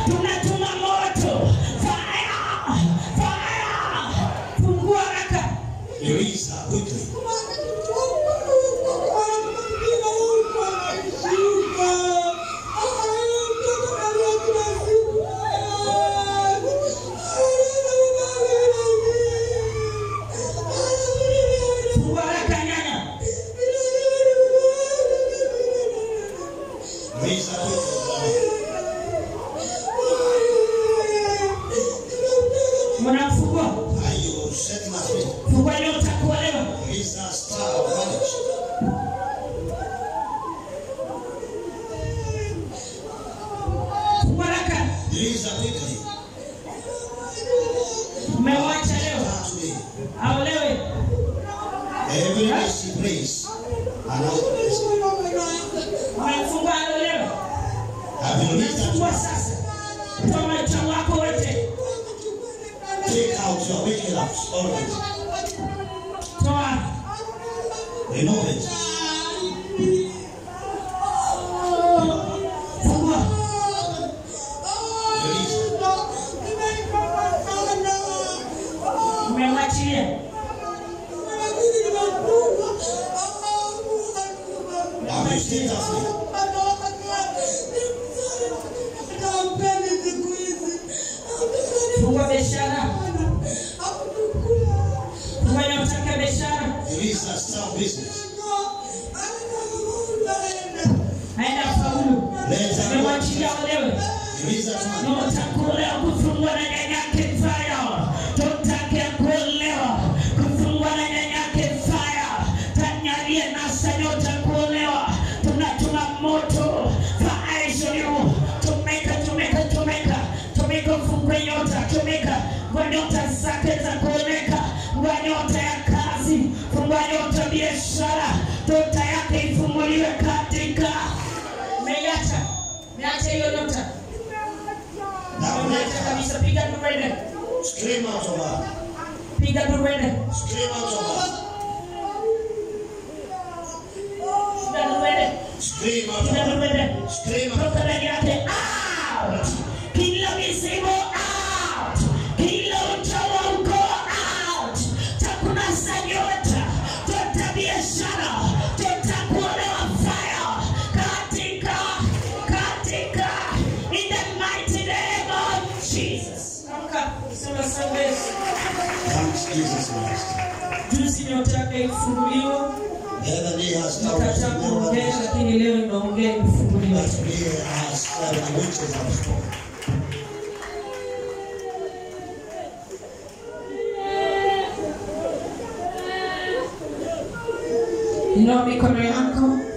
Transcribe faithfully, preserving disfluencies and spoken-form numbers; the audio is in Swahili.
tunatuma moto. Fire, fire. Fungua haraka. Release her quickly. Every day she prays. And have you released that? Take out your wicked acts always. Remove it. Release it. Now you stay that way. Release that staff business. Release that nyota zake za kuoneka, nyota ya kazi, nyota biashara, nyota yake ifumuliwe katika. Meacha, meacha hiyo nyota. Meacha kabisa, piga turende. Scream out of her. Piga turende. Scream out of her. Piga turende. Scream out of her. Scream out of her. Out. Kila misimu out. Kila utawa uko out. Takuna sanyota. Tota biashara. Tota kuolewa fire. Katika. Katika. In the mighty name of Jesus. Amka. Sema sabes. Thanks Jesus Christ. Juzi nyota yake ifunguliwa. The other day has come. Lakini leo inaongea ifunguliwa. Today has the witches have spoken. Inua mikono yako.